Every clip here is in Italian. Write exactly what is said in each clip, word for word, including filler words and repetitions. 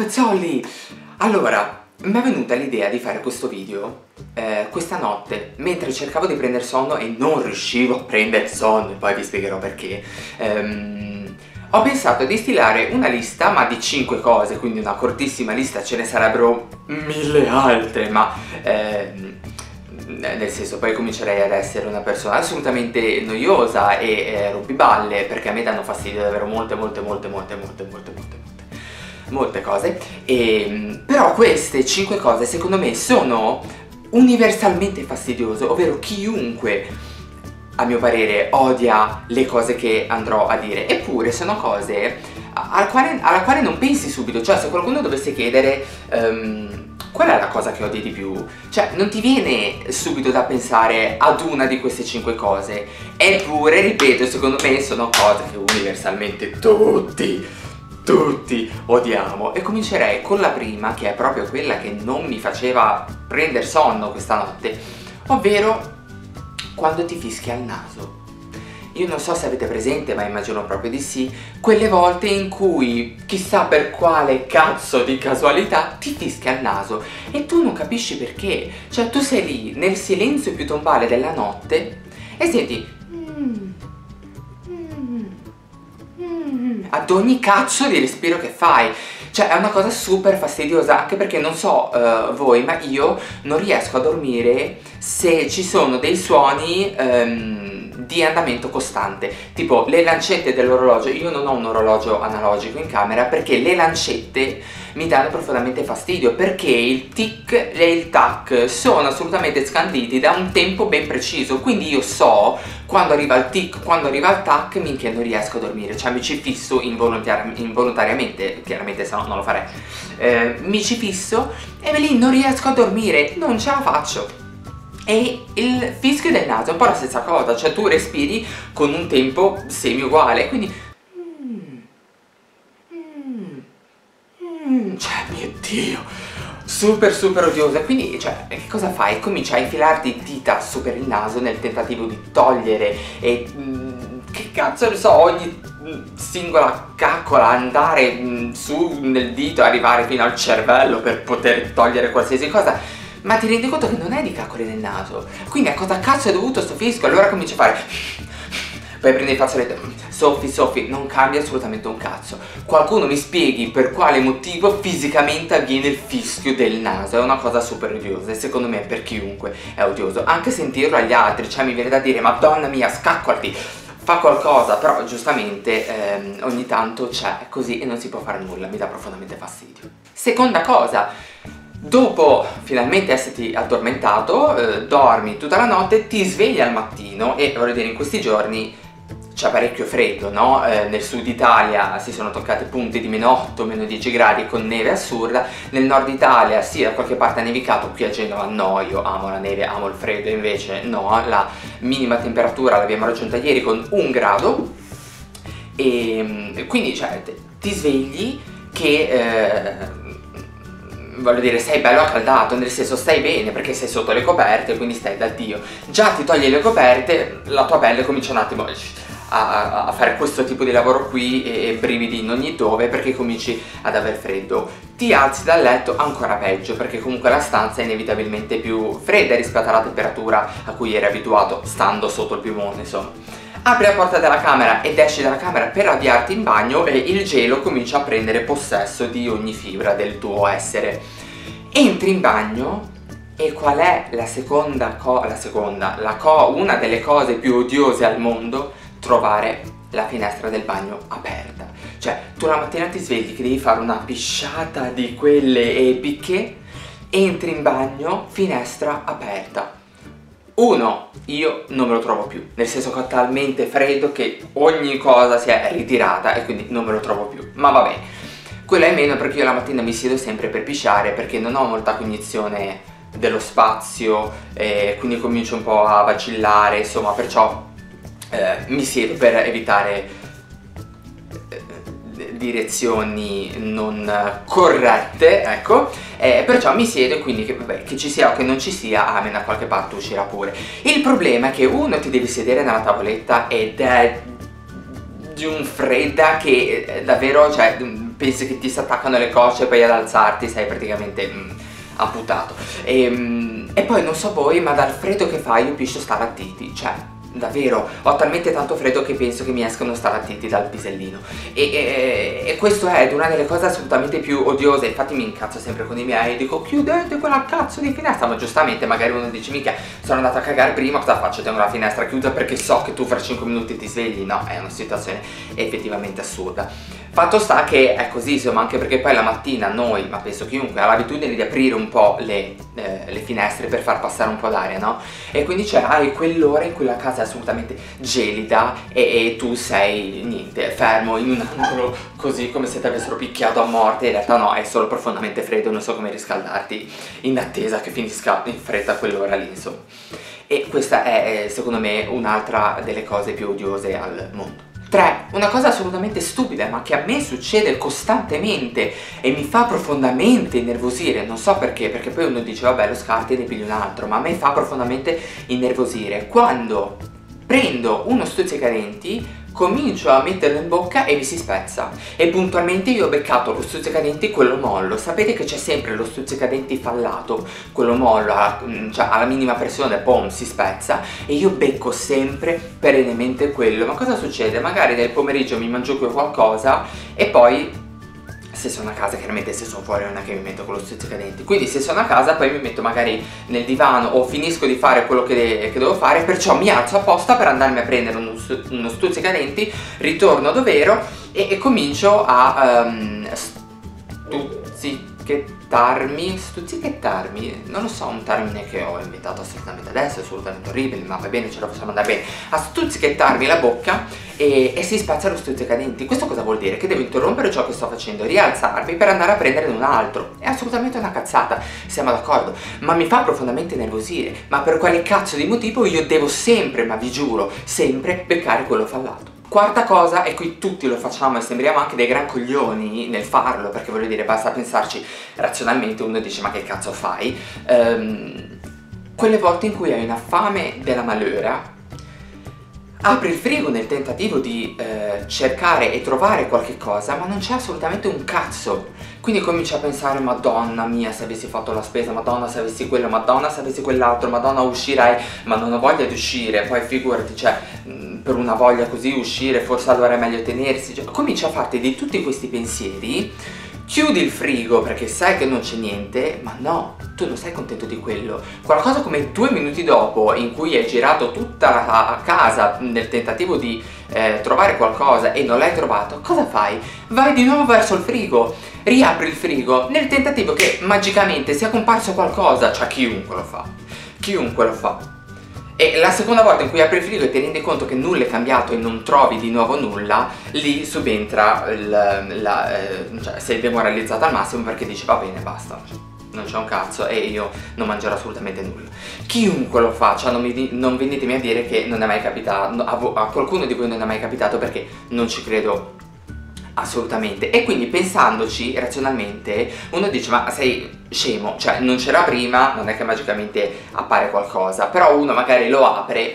Pezzoli! Allora, mi è venuta l'idea di fare questo video eh, questa notte, mentre cercavo di prendere sonno e non riuscivo a prendere sonno, e poi vi spiegherò perché. Ehm, ho pensato di stilare una lista, ma di cinque cose, quindi una cortissima lista, ce ne sarebbero mille altre, ma... Ehm, nel senso, poi comincerei ad essere una persona assolutamente noiosa e eh, rompiballe, perché a me danno fastidio davvero molte molte molte molte molte molte molte molte molte cose. E, però queste cinque cose secondo me sono universalmente fastidiose, ovvero chiunque a mio parere odia le cose che andrò a dire, eppure sono cose alla quale, alla quale non pensi subito. Cioè, se qualcuno dovesse chiedere um, qual è la cosa che odi di più, cioè non ti viene subito da pensare ad una di queste cinque cose, eppure, ripeto, secondo me sono cose che universalmente tutti, tutti odiamo. E comincerei con la prima, che è proprio quella che non mi faceva prendere sonno questa notte, ovvero quando ti fischia il naso. Io non so se avete presente, ma immagino proprio di sì, quelle volte in cui, chissà per quale cazzo di casualità, ti fischia il naso e tu non capisci perché. Cioè, tu sei lì nel silenzio più tombale della notte e senti mm, mm, mm, ad ogni cazzo di respiro che fai. Cioè, è una cosa super fastidiosa, anche perché non so uh, voi, ma io non riesco a dormire se ci sono dei suoni um, di andamento costante, tipo le lancette dell'orologio. Io non ho un orologio analogico in camera perché le lancette mi danno profondamente fastidio, perché il tic e il tac sono assolutamente scanditi da un tempo ben preciso, quindi io so quando arriva il tic, quando arriva il tac, minchia non riesco a dormire. Cioè mi ci fisso involontari involontariamente, chiaramente se no non lo farei, eh, mi ci fisso e lì non riesco a dormire, non ce la faccio. E il fischio del naso è un po' la stessa cosa, cioè tu respiri con un tempo semi uguale, quindi mm, mm, mm, cioè mio Dio, super super odiosa. Quindi cioè che cosa fai? Cominci a infilarti dita su per il naso nel tentativo di togliere e mm, che cazzo ne so, ogni singola caccola, andare mm, su nel dito, arrivare fino al cervello per poter togliere qualsiasi cosa. Ma ti rendi conto che non è di caccole nel naso? Quindi a cosa cazzo è dovuto sto fischio? Allora cominci a fare, poi prendi il fazzoletto, soffi soffi, non cambia assolutamente un cazzo. Qualcuno mi spieghi per quale motivo fisicamente avviene il fischio del naso. È una cosa super odiosa e secondo me per chiunque è odioso. Anche sentirlo agli altri, cioè mi viene da dire madonna mia, scaccolati, fa qualcosa. Però giustamente ehm, ogni tanto c'è così e non si può fare nulla, mi dà profondamente fastidio. Seconda cosa, dopo finalmente esserti addormentato, eh, dormi tutta la notte, ti svegli al mattino e voglio dire in questi giorni c'è parecchio freddo, no? Eh, nel sud Italia si sono toccate punte di meno otto, meno dieci gradi con neve assurda. Nel nord Italia sì, da qualche parte ha nevicato, qui a Genova no, io amo la neve, amo il freddo, invece no, la minima temperatura l'abbiamo raggiunta ieri con un grado e quindi cioè ti svegli che... Eh, voglio dire, sei bello accaldato, nel senso stai bene perché sei sotto le coperte, quindi stai da Dio. Già ti togli le coperte, la tua pelle comincia un attimo a, a fare questo tipo di lavoro qui e, e brividi in ogni dove perché cominci ad aver freddo. Ti alzi dal letto, ancora peggio, perché comunque la stanza è inevitabilmente più fredda rispetto alla temperatura a cui eri abituato stando sotto il piumone, insomma. Apri la porta della camera ed esci dalla camera per avviarti in bagno e il gelo comincia a prendere possesso di ogni fibra del tuo essere. Entri in bagno e qual è la seconda cosa, la seconda, la co una delle cose più odiose al mondo? Trovare la finestra del bagno aperta. Cioè, tu la mattina ti svegli che devi fare una pisciata di quelle epiche, entri in bagno, finestra aperta. Uno, io non me lo trovo più, nel senso che ho talmente freddo che ogni cosa si è ritirata e quindi non me lo trovo più, ma va bene. Quello è meno perché io la mattina mi siedo sempre per pisciare perché non ho molta cognizione dello spazio e quindi comincio un po' a vacillare, insomma, perciò eh, mi siedo per evitare direzioni non corrette, ecco, eh, perciò mi siedo e quindi che, vabbè, che ci sia o che non ci sia, a me da qualche parte uscirà pure. Il problema è che uno ti devi sedere nella tavoletta ed è di un fredda che davvero, cioè, pensi che ti si attaccano le cosce e poi ad alzarti sei praticamente mm, amputato. E, mm, e poi non so voi, ma dal freddo che fa io piscio stalattiti, cioè davvero ho talmente tanto freddo che penso che mi escono stalattiti dal pisellino e, e, e questo è una delle cose assolutamente più odiose. Infatti mi incazzo sempre con i miei, dico chiudete quella cazzo di finestra, ma giustamente magari uno dice mica sono andato a cagare prima, cosa faccio? Tengo la finestra chiusa perché so che tu fra cinque minuti ti svegli. No, è una situazione effettivamente assurda. Fatto sta che è così, insomma, anche perché poi la mattina noi, ma penso chiunque, ha l'abitudine di aprire un po' le, eh, le finestre per far passare un po' d'aria, no? E quindi c'è, hai quell'ora in cui la casa è assolutamente gelida e, e tu sei, niente, fermo in un angolo così come se ti avessero picchiato a morte. In realtà no, è solo profondamente freddo, non so come riscaldarti in attesa che finisca in fretta quell'ora lì, insomma. E questa è, secondo me, un'altra delle cose più odiose al mondo. tre. Una cosa assolutamente stupida, ma che a me succede costantemente e mi fa profondamente innervosire, non so perché, perché poi uno dice vabbè lo scarti e ne pigli un altro, ma a me fa profondamente innervosire quando prendo uno stuzzicadenti, comincio a metterlo in bocca e mi si spezza. E puntualmente io ho beccato lo stuzzicadenti quello mollo. Sapete che c'è sempre lo stuzzicadenti fallato, quello mollo, cioè alla minima pressione, pom, si spezza. E io becco sempre perennemente quello. Ma cosa succede? Magari nel pomeriggio mi mangio qualcosa e poi, se sono a casa, chiaramente se sono fuori non è che mi metto con lo stuzzicadenti, quindi se sono a casa poi mi metto magari nel divano o finisco di fare quello che, che devo fare, perciò mi alzo apposta per andarmi a prendere uno, uno stuzzicadenti, ritorno dove ero e, e comincio a um, stuzzichettarmi, stuzzichettarmi, non lo so, un termine che ho inventato assolutamente adesso, è assolutamente orribile, ma va bene, ce la possiamo andare bene, a stuzzichettarmi la bocca e, e si spezza lo stuzzicadenti. Questo cosa vuol dire? Che devo interrompere ciò che sto facendo, rialzarmi per andare a prendere un altro. È assolutamente una cazzata, siamo d'accordo, ma mi fa profondamente nervosire. Ma per quale cazzo di motivo io devo sempre, ma vi giuro, sempre beccare quello fallato? Quarta cosa, e qui tutti lo facciamo e sembriamo anche dei gran coglioni nel farlo, perché voglio dire, basta pensarci razionalmente, uno dice ma che cazzo fai? Um, quelle volte in cui hai una fame della malora, apri il frigo nel tentativo di eh, cercare e trovare qualche cosa, ma non c'è assolutamente un cazzo. Quindi cominci a pensare, madonna mia, se avessi fatto la spesa, madonna se avessi quello, madonna se avessi quell'altro, madonna uscirei, ma non ho voglia di uscire, poi figurati, cioè, mh, per una voglia così uscire, forse allora è meglio tenersi, cioè, cominci a farti di tutti questi pensieri, chiudi il frigo perché sai che non c'è niente, ma no, tu non sei contento di quello. Qualcosa come due minuti dopo, in cui hai girato tutta la casa nel tentativo di eh, trovare qualcosa e non l'hai trovato, cosa fai? Vai di nuovo verso il frigo, riapri il frigo nel tentativo che magicamente sia comparso qualcosa, cioè chiunque lo fa, chiunque lo fa. E la seconda volta in cui apri il frigo e ti rendi conto che nulla è cambiato e non trovi di nuovo nulla, lì subentra il, la, eh, cioè sei demoralizzato al massimo perché dici va bene, basta, non c'è un cazzo e io non mangerò assolutamente nulla. Chiunque lo faccia, non, mi, non venitemi a dire che non è mai capitato, a, a qualcuno di voi non è mai capitato, perché non ci credo assolutamente. E quindi pensandoci razionalmente uno dice ma sei scemo, cioè non c'era prima, non è che magicamente appare qualcosa, però uno magari lo apre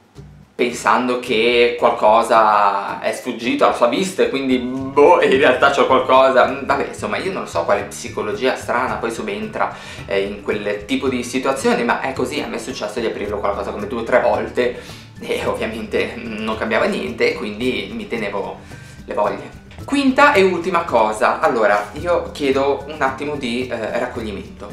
pensando che qualcosa è sfuggito alla sua vista e quindi boh, in realtà c'è qualcosa, vabbè, insomma io non so quale psicologia strana poi subentra eh, in quel tipo di situazioni, ma è così. A me è successo di aprirlo qualcosa come due o tre volte e ovviamente non cambiava niente, quindi mi tenevo le voglie. Quinta e ultima cosa, allora io chiedo un attimo di eh, raccoglimento,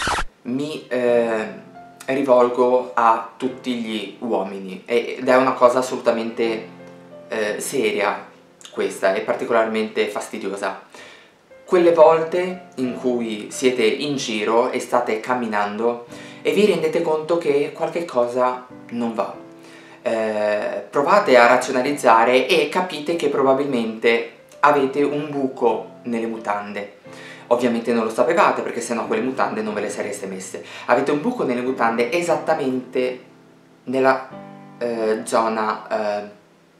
mi eh, rivolgo a tutti gli uomini ed è una cosa assolutamente eh, seria questa e particolarmente fastidiosa. Quelle volte in cui siete in giro e state camminando e vi rendete conto che qualche cosa non va, eh, provate a razionalizzare e capite che probabilmente avete un buco nelle mutande. Ovviamente non lo sapevate perché sennò quelle mutande non ve le sareste messe. Avete un buco nelle mutande esattamente nella eh, zona eh,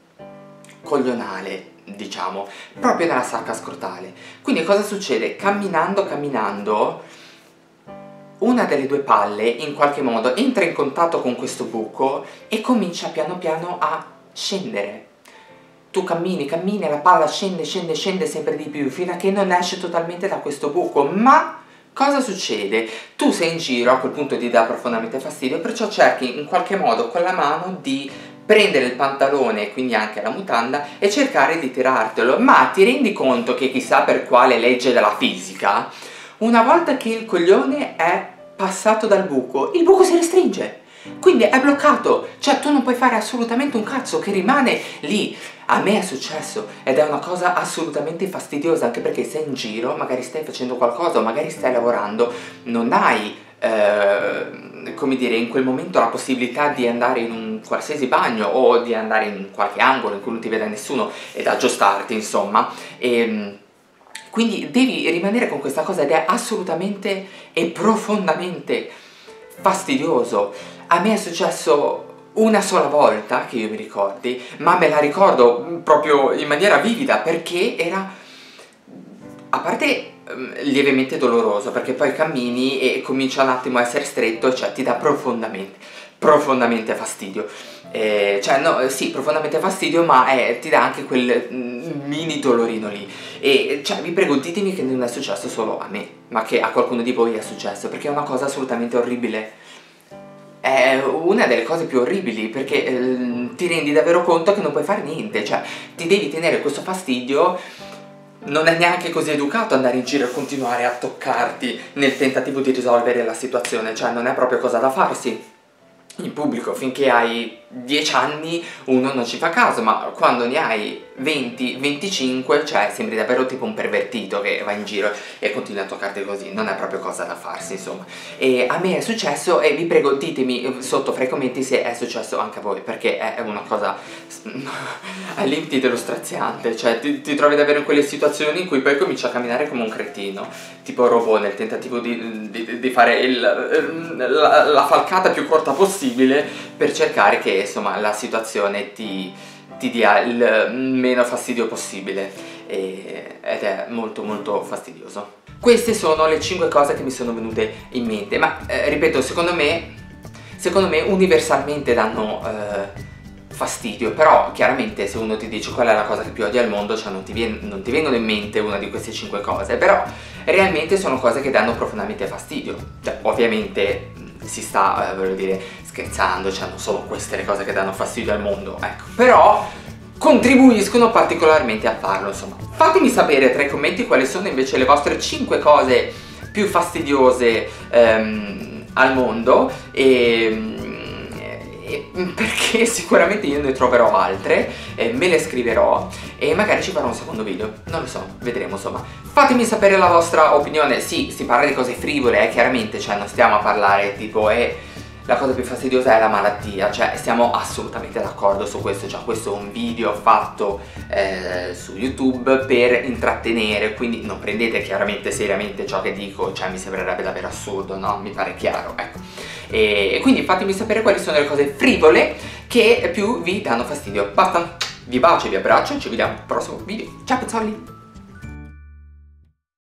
coglionale, diciamo, proprio nella sacca scrotale. Quindi cosa succede? Camminando, camminando, una delle due palle in qualche modo entra in contatto con questo buco e comincia piano piano a scendere. tu cammini, cammini e la palla scende, scende, scende sempre di più fino a che non esce totalmente da questo buco. Ma cosa succede? Tu sei in giro, a quel punto ti dà profondamente fastidio, perciò cerchi in qualche modo con la mano di prendere il pantalone, quindi anche la mutanda, e cercare di tirartelo. Ma ti rendi conto che chissà per quale legge della fisica, una volta che il coglione è passato dal buco, il buco si restringe, quindi è bloccato, cioè tu non puoi fare assolutamente un cazzo, che rimane lì. A me è successo ed è una cosa assolutamente fastidiosa, anche perché sei in giro, magari stai facendo qualcosa o magari stai lavorando, non hai eh, come dire, in quel momento la possibilità di andare in un qualsiasi bagno o di andare in qualche angolo in cui non ti vede nessuno ed aggiustarti, insomma. E quindi devi rimanere con questa cosa ed è assolutamente e profondamente fastidioso. A me è successo una sola volta, che io mi ricordi, ma me la ricordo proprio in maniera vivida, perché era, a parte lievemente doloroso, perché poi cammini e comincia un attimo a essere stretto, cioè ti dà profondamente, profondamente fastidio. Eh, cioè no, sì, profondamente fastidio, ma eh, ti dà anche quel mini dolorino lì. E cioè vi prego, ditemi che non è successo solo a me, ma che a qualcuno di voi è successo, perché è una cosa assolutamente orribile. È una delle cose più orribili, perché eh, ti rendi davvero conto che non puoi fare niente, cioè ti devi tenere questo fastidio. Non è neanche così educato andare in giro e continuare a toccarti nel tentativo di risolvere la situazione, cioè non è proprio cosa da farsi in pubblico. Finché hai dieci anni uno non ci fa caso, ma quando ne hai venti venticinque, cioè sembri davvero tipo un pervertito che va in giro e continua a toccarti così. Non è proprio cosa da farsi, insomma. E a me è successo, e vi prego ditemi sotto fra i commenti se è successo anche a voi, perché è una cosa ai limiti dello straziante. Cioè ti, ti trovi davvero in quelle situazioni in cui poi cominci a camminare come un cretino, tipo robot, nel tentativo di, di, di fare il, la, la falcata più corta possibile per cercare che insomma la situazione ti, ti dia il meno fastidio possibile, e, ed è molto molto fastidioso. Queste sono le cinque cose che mi sono venute in mente, ma eh, ripeto, secondo me secondo me universalmente danno eh, fastidio, però chiaramente se uno ti dice qual è la cosa che più odi al mondo, cioè non ti, vien non ti vengono in mente una di queste cinque cose, però realmente sono cose che danno profondamente fastidio. Cioè ovviamente si sta, eh, voglio dire, scherzando, cioè non sono queste le cose che danno fastidio al mondo, ecco, però contribuiscono particolarmente a farlo, insomma. Fatemi sapere tra i commenti quali sono invece le vostre cinque cose più fastidiose ehm, al mondo, e, e perché sicuramente io ne troverò altre, eh, me le scriverò e magari ci farò un secondo video, non lo so, vedremo, insomma. Fatemi sapere la vostra opinione. Sì, si parla di cose frivole, eh, chiaramente, cioè non stiamo a parlare tipo eh, la cosa più fastidiosa è la malattia, cioè siamo assolutamente d'accordo su questo, cioè questo è un video fatto eh, su YouTube per intrattenere, quindi non prendete chiaramente seriamente ciò che dico, cioè mi sembrerebbe davvero assurdo, no? Mi pare chiaro, ecco. E, e quindi fatemi sapere quali sono le cose frivole che più vi danno fastidio. Basta, vi bacio, vi abbraccio e ci vediamo al prossimo video. Ciao pezzoli!